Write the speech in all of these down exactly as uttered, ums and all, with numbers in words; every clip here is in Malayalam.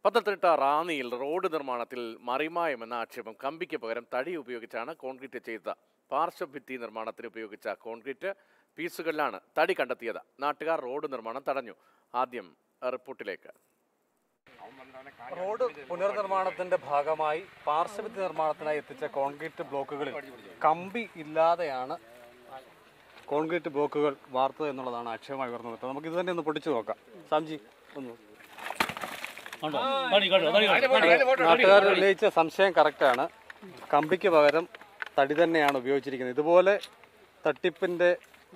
പത്തനംതിട്ട റാന്നിയിൽ റോഡ് നിർമ്മാണത്തിൽ മറിമായമെന്ന ആക്ഷേപം. കമ്പിക്ക് പകരം തടി ഉപയോഗിച്ചാണ് കോൺക്രീറ്റ് ചെയ്ത. പാർശ്വഭിത്തി നിർമ്മാണത്തിന് ഉപയോഗിച്ച കോൺക്രീറ്റ് പീസുകളിലാണ് തടി കണ്ടെത്തിയത്. നാട്ടുകാർ റോഡ് നിർമ്മാണം തടഞ്ഞു. ആദ്യം റിപ്പോർട്ടിലേക്ക്. റോഡ് പുനർനിർമ്മാണത്തിന്റെ ഭാഗമായി പാർശ്വഭിത്തി നിർമ്മാണത്തിനായി എത്തിച്ച കോൺക്രീറ്റ് ബ്ലോക്കുകളിൽ കമ്പി ഇല്ലാതെയാണ് കോൺക്രീറ്റ് ബ്ലോക്കുകൾ വാർത്തത് എന്നുള്ളതാണ് ആക്ഷേപമായി ഉയർന്നത്. നമുക്ക് ഇത് തന്നെ ഒന്ന് പൊട്ടിച്ചു നോക്കാം. സാംജി ഒന്ന്. നാട്ടുകാർ ഉന്നയിച്ച സംശയം കറക്റ്റാണ്. കമ്പിക്ക് പകരം തടി തന്നെയാണ് ഉപയോഗിച്ചിരിക്കുന്നത്. ഇതുപോലെ തട്ടിപ്പിന്റെ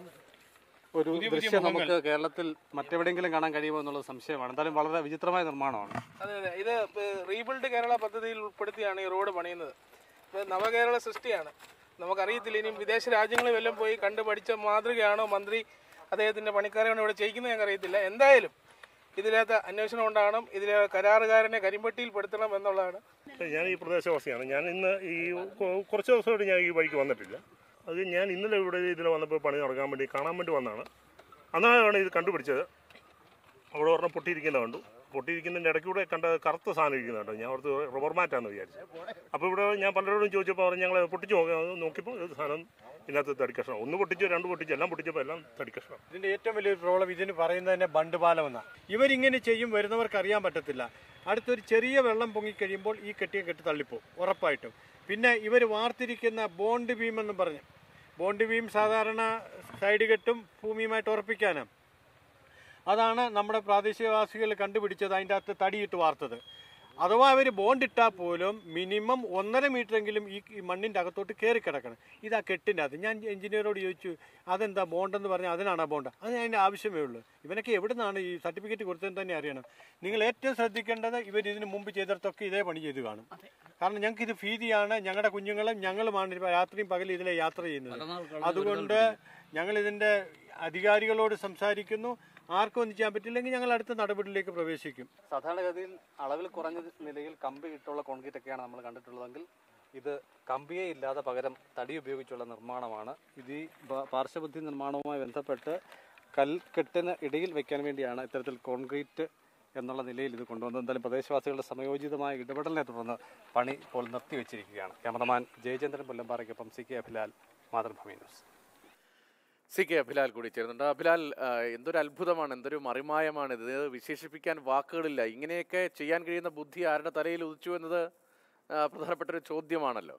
ഒരു ദൃശ്യം നമുക്ക് കേരളത്തിൽ മറ്റെവിടെയെങ്കിലും കാണാൻ കഴിയുമോ എന്നുള്ളത് സംശയമാണ്. എന്തായാലും വളരെ വിചിത്രമായ നിർമ്മാണമാണ്. അതെ അതെ ഇത് റീബിൽഡ് കേരള പദ്ധതിയിൽ ഉൾപ്പെടുത്തിയാണ് ഈ റോഡ് പണിയുന്നത്. നവകേരള സൃഷ്ടിയാണ്. നമുക്കറിയത്തില്ല ഇനിയും വിദേശ രാജ്യങ്ങളിൽ വല്ലതും പോയി കണ്ടു പഠിച്ച മാതൃകയാണോ മന്ത്രി അദ്ദേഹത്തിന്റെ പണിക്കാരാണോ ഇവിടെ ചെയ്യിക്കുന്നത് ഞങ്ങൾക്ക് അറിയത്തില്ല. എന്തായാലും ഇതിനകത്ത് അന്വേഷണം ഉണ്ടാകണം. ഇതിലെ കരാറുകാരനെ കരിമ്പട്ടിയിൽ പെടുത്തണം എന്നുള്ളതാണ്. ഞാൻ ഈ പ്രദേശവാസിയാണ്. ഞാൻ ഇന്ന് ഈ കുറച്ച് ദിവസമായിട്ട് ഞാൻ ഈ വഴിക്ക് വന്നിട്ടില്ല. അത് ഞാൻ ഇന്നലെ ഇവിടെ ഇതിൽ വന്നപ്പോൾ പണി നടക്കാൻ വേണ്ടി കാണാൻ വേണ്ടി വന്നതാണ്. അന്നാണ് ഇത് കണ്ടുപിടിച്ചത്. അവിടെ ഒരെണ്ണം പൊട്ടിയിരിക്കുന്ന കണ്ടു. പൊട്ടിയിരിക്കുന്നതിൻ്റെ ഇടയ്ക്കൂടെ കണ്ട കറുത്ത സാധനം ഇരിക്കുന്നുണ്ട്. ഞാൻ അവിടുത്തെ റബ്ബർ മാറ്റാന്ന് വിചാരിച്ചു. അപ്പോൾ ഇവിടെ ഞാൻ പലരോടും ചോദിച്ചപ്പോൾ അവർ ഞങ്ങൾ പൊട്ടിച്ച് നോക്കിയപ്പോൾ ഇത് സാധനം ഇതിനകത്ത് തടിക്കഷ്ണം. ഒന്ന് പൊട്ടിച്ചോ രണ്ട് പൊട്ടിച്ചോ എല്ലാം പൊട്ടിച്ചപ്പോൾ എല്ലാം തടിക്കഷ്ണം. ഇതിന്റെ ഏറ്റവും വലിയൊരു പ്രോബ്ലം ഇതിന് പറയുന്നത് തന്നെ ബണ്ട് പാലം എന്നാണ്. ഇവരിങ്ങനെ ചെയ്യും, വരുന്നവർക്ക് അറിയാൻ പറ്റത്തില്ല. അടുത്തൊരു ചെറിയ വെള്ളം പൊങ്ങിക്കഴിയുമ്പോൾ ഈ കെട്ടിയ കെട്ടി തള്ളിപ്പോവും ഉറപ്പായിട്ടും. പിന്നെ ഇവർ വാർത്തിരിക്കുന്ന ബോണ്ട് ബീം എന്ന് പറഞ്ഞ്, ബോണ്ട് ബീം സാധാരണ സൈഡ് കെട്ടും ഭൂമിയുമായിട്ട് ഉറപ്പിക്കാനാണ്. അതാണ് നമ്മുടെ പ്രാദേശികവാസികൾ കണ്ടുപിടിച്ചത്, അതിൻ്റെ അകത്ത് തടിയിട്ട് വാർത്തത്. അഥവാ അവർ ബോണ്ടിട്ടാൽ പോലും മിനിമം ഒന്നര മീറ്ററെങ്കിലും ഈ മണ്ണിൻ്റെ അകത്തോട്ട് കയറി കിടക്കണം. ഇത് ആ കെട്ടിൻ്റെ അകത്ത്. ഞാൻ എഞ്ചിനീയറോട് ചോദിച്ചു അതെന്താ ബോണ്ടെന്ന് പറഞ്ഞാൽ അതിനാണ് ബോണ്ട്. അത് അതിൻ്റെ ആവശ്യമേ ഉള്ളൂ. ഇവനൊക്കെ എവിടെ നിന്നാണ് ഈ സർട്ടിഫിക്കറ്റ് കൊടുത്തതെന്ന് തന്നെ അറിയണം. നിങ്ങൾ ഏറ്റവും ശ്രദ്ധിക്കേണ്ടത് ഇവർ ഇതിന് മുമ്പ് ചെയ്തിടത്തൊക്കെ ഇതേ പണി ചെയ്ത് കാണും. കാരണം ഞങ്ങൾക്ക് ഇത് ഭീതിയാണ്. ഞങ്ങളുടെ കുഞ്ഞുങ്ങളും ഞങ്ങളുമാണ് രാത്രിയും പകലും ഇതിലെ യാത്ര ചെയ്യുന്നത്. അതുകൊണ്ട് ഞങ്ങൾ ഇതിൻ്റെ അധികാരികളോട് സംസാരിക്കുന്നു. ആർക്കും ഒന്നും ചെയ്യാൻ പറ്റില്ലെങ്കിൽ ഞങ്ങൾ അടുത്ത നടപടിയിലേക്ക് പ്രവേശിക്കും. സാധാരണഗതിയിൽ അളവിൽ കുറഞ്ഞ നിലയിൽ കമ്പി ഇട്ടുള്ള കോൺക്രീറ്റ് ഒക്കെയാണ് നമ്മൾ കണ്ടിട്ടുള്ളതെങ്കിൽ ഇത് കമ്പിയെ ഇല്ലാതെ പകരം തടി ഉപയോഗിച്ചുള്ള നിർമ്മാണമാണ്. ഇത് ഈ പാർശ്വഭിത്തി നിർമ്മാണവുമായി ബന്ധപ്പെട്ട് കൽക്കെട്ടിന് ഇടയിൽ വെക്കാൻ വേണ്ടിയാണ് ഇത്തരത്തിൽ കോൺക്രീറ്റ് എന്നുള്ള നിലയിൽ ഇത് കൊണ്ടുവന്നത്. എന്തായാലും പ്രദേശവാസികളുടെ സമയോചിതമായ ഇടപെടലിനെ തുടർന്ന് പണി ഇപ്പോൾ നിർത്തിവെച്ചിരിക്കുകയാണ്. ക്യാമറമാൻ ജയചന്ദ്രൻ പുല്ലമ്പാറയ്ക്കൊപ്പം C K Abhilal, Mathrubhumi news. C K Abhilal കൂടി ചേരുന്നുണ്ട്. അഭിലാൽ, എന്തൊരു അത്ഭുതമാണ്, എന്തൊരു മറിമായമാണ് ഇത്. വിശേഷിപ്പിക്കാൻ വാക്കുകളില്ല. ഇങ്ങനെയൊക്കെ ചെയ്യാൻ കഴിയുന്ന ബുദ്ധി ആരുടെ തലയിൽ ഉദിച്ചു എന്നത് പ്രധാനപ്പെട്ട ഒരു ചോദ്യമാണല്ലോ.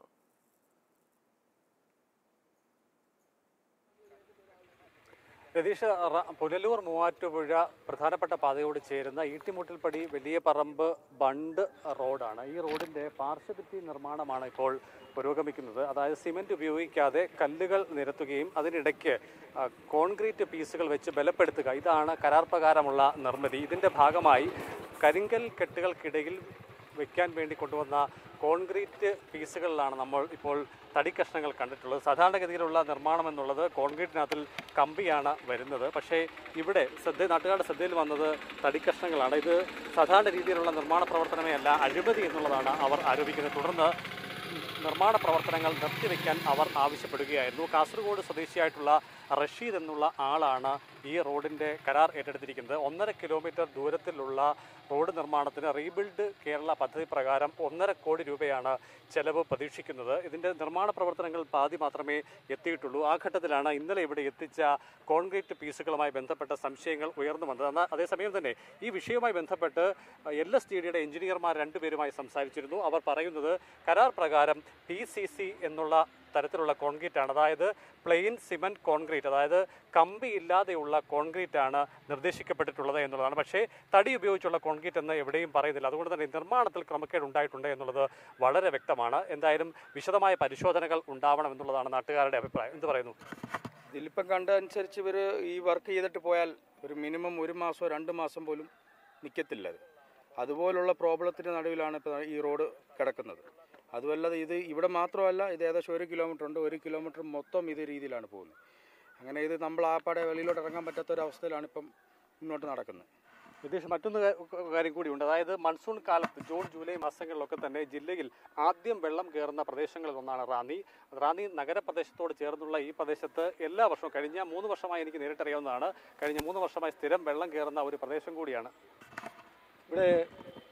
രതീഷ്, പുനലൂർ മൂവാറ്റുപുഴ പ്രധാനപ്പെട്ട പാതയോട് ചേരുന്ന ഈട്ടിമുട്ടിൽപ്പടി വലിയ പറമ്പ് ബണ്ട് റോഡാണ്. ഈ റോഡിൻ്റെ പാർശ്വഭിത്തി നിർമ്മാണമാണ് ഇപ്പോൾ പുരോഗമിക്കുന്നത്. അതായത് സിമെൻറ്റ് ഉപയോഗിക്കാതെ കല്ലുകൾ നിരത്തുകയും അതിനിടയ്ക്ക് കോൺക്രീറ്റ് പീസുകൾ വെച്ച് ബലപ്പെടുത്തുക, ഇതാണ് കരാർ പ്രകാരമുള്ള നിർമ്മിതി. ഇതിൻ്റെ ഭാഗമായി കരിങ്കൽ കെട്ടുകൾക്കിടയിൽ വയ്ക്കാൻ വേണ്ടി കൊണ്ടുവന്ന കോൺക്രീറ്റ് പീസുകളിലാണ് നമ്മൾ ഇപ്പോൾ തടി കഷ്ണങ്ങൾ കണ്ടിട്ടുള്ളത്. സാധാരണഗതിയിലുള്ള നിർമ്മാണം എന്നുള്ളത് കോൺക്രീറ്റിനകത്തിൽ കമ്പിയാണ് വരുന്നത്. പക്ഷേ ഇവിടെ ശ്രദ്ധ നാട്ടുകാരുടെ ശ്രദ്ധയിൽ വന്നത് തടി കഷ്ണങ്ങളാണ്. ഇത് സാധാരണ രീതിയിലുള്ള നിർമ്മാണ പ്രവർത്തനമേ അല്ല, അഴിമതി എന്നുള്ളതാണ് അവർ ആരോപിക്കുന്നത്. തുടർന്ന് നിർമ്മാണ പ്രവർത്തനങ്ങൾ നിർത്തിവെക്കാൻ അവർ ആവശ്യപ്പെടുകയായിരുന്നു. കാസർഗോഡ് സ്വദേശിയായിട്ടുള്ള റഷീദ് എന്നുള്ള ആളാണ് ഈ റോഡിൻ്റെ കരാർ ഏറ്റെടുത്തിരിക്കുന്നത്. ഒന്നര കിലോമീറ്റർ ദൂരത്തിലുള്ള റോഡ് നിർമ്മാണത്തിന് റീബിൽഡ് കേരള പദ്ധതി പ്രകാരം ഒന്നര കോടി രൂപയാണ് ചെലവ് പ്രതീക്ഷിക്കുന്നത്. ഇതിൻ്റെ നിർമ്മാണ പ്രവർത്തനങ്ങൾ പാതി മാത്രമേ എത്തിയിട്ടുള്ളൂ. ആ ഘട്ടത്തിലാണ് ഇന്നലെ ഇവിടെ എത്തിച്ച കോൺക്രീറ്റ് പീസുകളുമായി ബന്ധപ്പെട്ട സംശയങ്ങൾ ഉയർന്നു വന്നത്. എന്നാൽ അതേസമയം തന്നെ ഈ വിഷയവുമായി ബന്ധപ്പെട്ട് എൽ എസ് ടി ഡിയുടെ എഞ്ചിനീയർമാർ രണ്ടുപേരുമായി സംസാരിച്ചിരുന്നു. അവർ പറയുന്നത് കരാർ പ്രകാരം പി സി സി എന്നുള്ള തരത്തിലുള്ള കോൺക്രീറ്റ് ആണ്, അതായത് പ്ലെയിൻ സിമെൻറ്റ് കോൺക്രീറ്റ്, അതായത് കമ്പി ഇല്ലാതെയുള്ള കോൺക്രീറ്റ് ആണ് നിർദ്ദേശിക്കപ്പെട്ടിട്ടുള്ളത് എന്നുള്ളതാണ്. പക്ഷേ തടി ഉപയോഗിച്ചുള്ള കോൺക്രീറ്റ് എന്ന് എവിടെയും പറയുന്നില്ല. അതുകൊണ്ട് തന്നെ നിർമ്മാണത്തിൽ ക്രമക്കേട് ഉണ്ടായിട്ടുണ്ട് എന്നുള്ളത് വളരെ വ്യക്തമാണ്. എന്തായാലും വിശദമായ പരിശോധനകൾ ഉണ്ടാവണം എന്നുള്ളതാണ് നാട്ടുകാരുടെ അഭിപ്രായം. എന്ത് പറയുന്നു? ഇതിലിപ്പം കണ്ടനുസരിച്ച് ഇവർ ഈ വർക്ക് ചെയ്തിട്ട് പോയാൽ ഒരു മിനിമം ഒരു മാസമോ രണ്ട് മാസം പോലും നിൽക്കത്തില്ല. അത് അതുപോലുള്ള പ്രോബ്ലത്തിൻ്റെ നടുവിലാണ് ഇപ്പോൾ ഈ റോഡ് കിടക്കുന്നത്. അതുമല്ലാതെ ഇത് ഇവിടെ മാത്രമല്ല, ഇത് ഏകദേശം ഒരു കിലോമീറ്റർ ഉണ്ട്. ഒരു കിലോമീറ്റർ മൊത്തം ഇത് രീതിയിലാണ് പോകുന്നത്. അങ്ങനെ ഇത് നമ്മൾ ആ പാടെ വെളിയിലോട്ട് ഇറങ്ങാൻ പറ്റാത്ത ഒരു അവസ്ഥയിലാണ് ഇപ്പം മുന്നോട്ട് നടക്കുന്നത്. വിദേശ മറ്റൊന്ന് കാര്യം കൂടിയുണ്ട്. അതായത് മൺസൂൺ കാലത്ത് ജൂൺ ജൂലൈ മാസങ്ങളിലൊക്കെ തന്നെ ജില്ലയിൽ ആദ്യം വെള്ളം കയറുന്ന പ്രദേശങ്ങളിൽ ഒന്നാണ് റാന്നി. റാന്നി നഗരപ്രദേശത്തോട് ചേർന്നുള്ള ഈ പ്രദേശത്ത് എല്ലാ വർഷവും കഴിഞ്ഞ മൂന്ന് വർഷമായി എനിക്ക് നേരിട്ടറിയാവുന്നതാണ്, കഴിഞ്ഞ മൂന്ന് വർഷമായി സ്ഥിരം വെള്ളം കയറുന്ന ഒരു പ്രദേശം കൂടിയാണ്. ഇവിടെ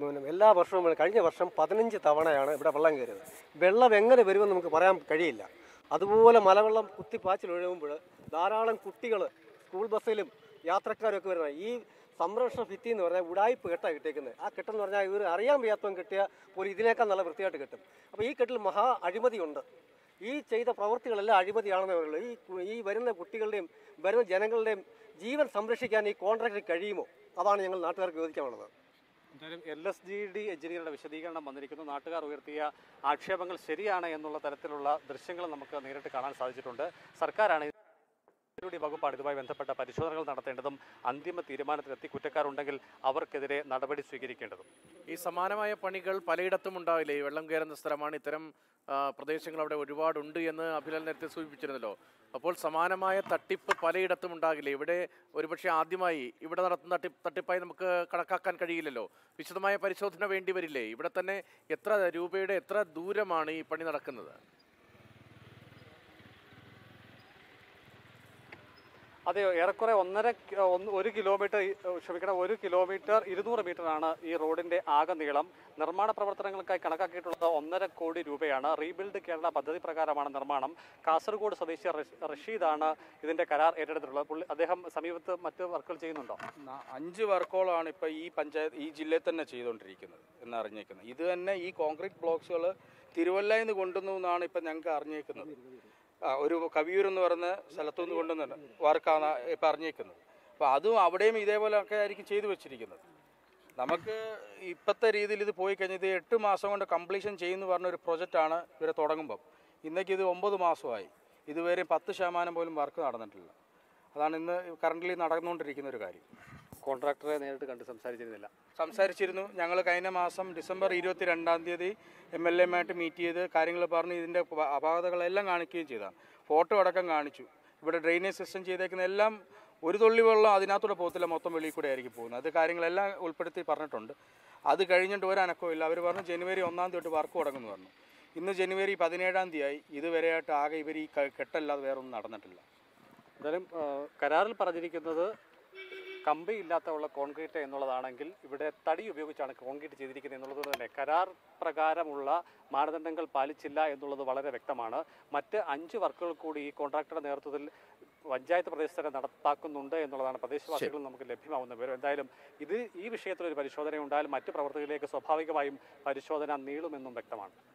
എല്ലാ വർഷവും കഴിഞ്ഞ വർഷം പതിനഞ്ച് തവണയാണ് ഇവിടെ വെള്ളം കയറിയത്. വെള്ളം എങ്ങനെ വരുമെന്ന് നമുക്ക് പറയാൻ കഴിയില്ല. അതുപോലെ മലവെള്ളം കുത്തിപ്പാച്ചിൽ ഒഴുകുമ്പോൾ ധാരാളം കുട്ടികൾ സ്കൂൾ ബസ്സിലും യാത്രക്കാരൊക്കെ വരുന്നത്. ഈ സംരക്ഷണ ഭിത്തി എന്ന് പറഞ്ഞാൽ ഉടായ്പ് കെട്ടാണ് കിട്ടിയേക്കുന്നത്. ആ കെട്ടെന്ന് പറഞ്ഞാൽ ഇവർ അറിയാൻ വയ്യാത്തവൻ കിട്ടിയ പോലും ഇതിനേക്കാൾ നല്ല വൃത്തിയായിട്ട് കിട്ടും. അപ്പോൾ ഈ കെട്ടിൽ മഹാ അഴിമതിയുണ്ട്. ഈ ചെയ്ത പ്രവൃത്തികളെല്ലാം അഴിമതിയാണെന്നേ പറയുള്ളൂ. ഈ ഈ വരുന്ന കുട്ടികളുടെയും വരുന്ന ജനങ്ങളുടെയും ജീവൻ സംരക്ഷിക്കാൻ ഈ കോൺട്രാക്ടർ കഴിയുമോ? അതാണ് ഞങ്ങൾ നാട്ടുകാർക്ക് ചോദിക്കാനുള്ളത്. എന്തായാലും എൽ എസ് ജി ഡി എഞ്ചിനീയറുടെ വിശദീകരണം വന്നിരിക്കുന്നു. നാട്ടുകാർ ഉയർത്തിയ ആക്ഷേപങ്ങൾ ശരിയാണ് എന്നുള്ള തരത്തിലുള്ള ദൃശ്യങ്ങൾ നമുക്ക് നേരിട്ട് കാണാൻ സാധിച്ചിട്ടുണ്ട്. സർക്കാരാണ് വകുപ്പാണ് ഇതുമായി ബന്ധപ്പെട്ട പരിശോധനകൾ നടത്തേണ്ടതും അന്തിമ തീരുമാനത്തിലെത്തി കുറ്റക്കാരുണ്ടെങ്കിൽ അവർക്കെതിരെ നടപടി സ്വീകരിക്കേണ്ടതും. ഈ സമാനമായ പണികൾ പലയിടത്തും ഉണ്ടാവില്ലേ? ഈ വെള്ളം കയറുന്ന സ്ഥലമാണ്, ഇത്തരം പ്രദേശങ്ങൾ അവിടെ ഒരുപാടുണ്ട് എന്ന് അഭിലാൽ നേരത്തെ സൂചിപ്പിച്ചിരുന്നല്ലോ. അപ്പോൾ സമാനമായ തട്ടിപ്പ് പലയിടത്തും ഉണ്ടാകില്ലേ? ഇവിടെ ഒരുപക്ഷെ ആദ്യമായി ഇവിടെ നടത്തുന്ന തട്ടി തട്ടിപ്പായി നമുക്ക് കണക്കാക്കാൻ കഴിയില്ലല്ലോ. വിശദമായ പരിശോധന വേണ്ടി വരില്ലേ? ഇവിടെ തന്നെ എത്ര രൂപയുടെ എത്ര ദൂരമാണ് ഈ പണി നടക്കുന്നത്? അതെ, ഏറെക്കുറെ ഒന്നര ഒരു കിലോമീറ്റർ ക്ഷമിക്കണം ഒരു കിലോമീറ്റർ ഇരുന്നൂറ് മീറ്ററാണ് ഈ റോഡിന്റെ ആകെ നീളം. നിർമ്മാണ പ്രവർത്തനങ്ങൾക്കായി കണക്കാക്കിയിട്ടുള്ളത് ഒന്നര കോടി രൂപയാണ്. റീബിൽഡ് കേരള പദ്ധതി പ്രകാരമാണ് നിർമ്മാണം. കാസർഗോഡ് സ്വദേശി റഷീദാണ് ഇതിന്റെ കരാർ ഏറ്റെടുത്തിട്ടുള്ളത്. പുള്ളി അദ്ദേഹം സമീപത്ത് മറ്റ് വർക്കുകൾ ചെയ്യുന്നുണ്ടോ? അഞ്ച് വർക്കുകളാണ് ഇപ്പോൾ ഈ പഞ്ചായത്ത് ഈ ജില്ലയിൽ തന്നെ ചെയ്തുകൊണ്ടിരിക്കുന്നത് എന്ന് അറിഞ്ഞേക്കുന്നത്. ഇത് തന്നെ ഈ കോൺക്രീറ്റ് ബ്ലോക്സുകൾ തിരുവല്ലയിൽ നിന്ന് കൊണ്ടുവന്നു എന്നാണ് ഇപ്പം ഞങ്ങൾക്ക് അറിഞ്ഞേക്കുന്നത്. ഒരു കവിയൂർ എന്ന് പറയുന്ന സ്ഥലത്തുനിന്ന് കൊണ്ടുവന്നിട്ട് വർക്കാണ് ഇപ്പം അറിഞ്ഞേക്കുന്നത്. അപ്പോൾ അതും അവിടെയും ഇതേപോലെയൊക്കെ ആയിരിക്കും ചെയ്തു വെച്ചിരിക്കുന്നത്. നമുക്ക് ഇപ്പോഴത്തെ രീതിയിൽ ഇത് പോയി കഴിഞ്ഞാൽ ഇത് എട്ട് മാസം കൊണ്ട് കംപ്ലീഷൻ ചെയ്യുമെന്ന് പറഞ്ഞൊരു പ്രൊജക്റ്റാണ് ഇവരെ തുടങ്ങുമ്പം. ഇന്നേക്ക് ഇത് ഒമ്പത് മാസമായി, ഇതുവരെ പത്ത് ശതമാനം പോലും വർക്ക് നടന്നിട്ടില്ല. അതാണ് ഇന്ന് കറൻ്റ് നടന്നുകൊണ്ടിരിക്കുന്ന ഒരു കാര്യം. കോൺട്രാക്ടറെ നേരിട്ട് കണ്ട് സംസാരിച്ചിരുന്നില്ല? സംസാരിച്ചിരുന്നു. ഞങ്ങൾ കഴിഞ്ഞ മാസം ഡിസംബർ ഇരുപത്തി രണ്ടാം തീയതി എം എൽ എമായിട്ട് മീറ്റ് ചെയ്ത് കാര്യങ്ങൾ പറഞ്ഞ് ഇതിൻ്റെ അപാകതകളെല്ലാം കാണിക്കുകയും ചെയ്തതാണ്. ഫോട്ടോ അടക്കം കാണിച്ചു. ഇവിടെ ഡ്രെയിനേജ് സിസ്റ്റം ചെയ്തേക്കുന്ന എല്ലാം ഒരു തുള്ളി വെള്ളം അതിനകത്തൂടെ പോകത്തില്ല, മൊത്തം വെളിയിൽ കൂടെ ആയിരിക്കും പോകുന്നത്. അത് കാര്യങ്ങളെല്ലാം ഉൾപ്പെടുത്തി പറഞ്ഞിട്ടുണ്ട്. അത് കഴിഞ്ഞിട്ട് ഒരനക്കവും ഇല്ല. അവർ പറഞ്ഞു ജനുവരി ഒന്നാം തീയതി തൊട്ട് വർക്ക് തുടങ്ങുമെന്ന് പറഞ്ഞു. ഇന്ന് ജനുവരി പതിനേഴാം തീയതി ഇതുവരെയായിട്ട് ആകെ ഇവർ ഈ കെട്ടല്ലാതെ വേറെ ഒന്നും നടന്നിട്ടില്ല. എന്തായാലും കരാറിൽ പറഞ്ഞിരിക്കുന്നത് കമ്പിയില്ലാത്ത ഉള്ള കോൺക്രീറ്റ് എന്നുള്ളതാണെങ്കിൽ ഇവിടെ തടി ഉപയോഗിച്ചാണ് കോൺക്രീറ്റ് ചെയ്തിരിക്കുന്നത് എന്നുള്ളത് തന്നെ കരാർ പ്രകാരമുള്ള മാനദണ്ഡങ്ങൾ പാലിച്ചില്ല എന്നുള്ളത് വളരെ വ്യക്തമാണ്. മറ്റ് അഞ്ച് വർക്കുകൾ കൂടി ഈ കോൺട്രാക്ടറുടെ നേതൃത്വത്തിൽ പഞ്ചായത്ത് പ്രദേശത്ത് തന്നെ നടപ്പാക്കുന്നുണ്ട് എന്നുള്ളതാണ് പ്രദേശവാസികൾ നമുക്ക് ലഭ്യമാവുന്ന വിവരം. എന്തായാലും ഇത് ഈ വിഷയത്തിൽ ഒരു പരിശോധന ഉണ്ടായാലും മറ്റ് പ്രവർത്തകരിലേക്ക് സ്വാഭാവികമായും പരിശോധന നീളുമെന്നും വ്യക്തമാണ്.